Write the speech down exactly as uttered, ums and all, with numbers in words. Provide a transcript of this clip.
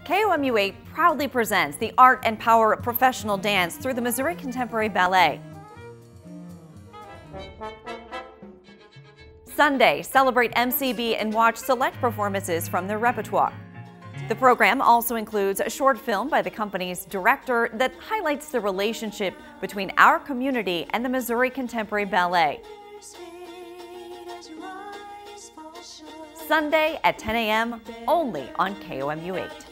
K O M U eight proudly presents the art and power of professional dance through the Missouri Contemporary Ballet. Sunday, celebrate M C B and watch select performances from their repertoire. The program also includes a short film by the company's director that highlights the relationship between our community and the Missouri Contemporary Ballet. Sunday at ten A M only on K O M U eight.